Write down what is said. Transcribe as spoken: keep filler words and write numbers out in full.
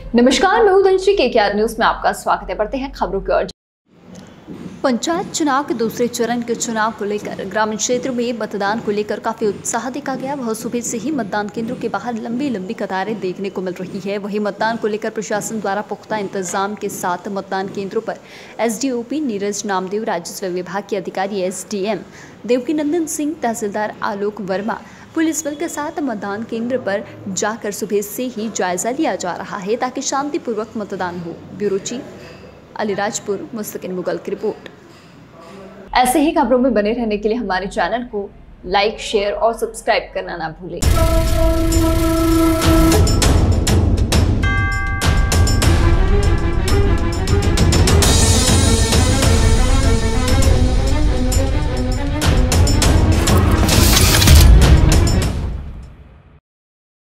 नमस्कार, मैं हूं धनश्री। केकेआर न्यूज में आपका स्वागत है। बढ़ते हैं खबरों की ओर। पंचायत चुनाव के दूसरे चरण के चुनाव को लेकर ग्रामीण क्षेत्र में मतदान को लेकर काफी उत्साह देखा गया। बहुत सुबह से ही मतदान केंद्रों के बाहर लंबी लंबी कतारें देखने को मिल रही है। वहीं मतदान को लेकर प्रशासन द्वारा पुख्ता इंतजाम के साथ मतदान केंद्रों पर एसडीओपी नीरज नामदेव, राजस्व विभाग के अधिकारी एसडीएम देवकीनंदन सिंह, तहसीलदार आलोक वर्मा, पुलिस बल के साथ मतदान केंद्र पर जाकर सुबह से ही जायजा लिया जा रहा है ताकि शांतिपूर्वक मतदान हो। ब्यूरो चीफ अलीराजपुर मुस्तकिन मुगल की रिपोर्ट। ऐसे ही खबरों में बने रहने के लिए हमारे चैनल को लाइक, शेयर और सब्सक्राइब करना ना भूलें।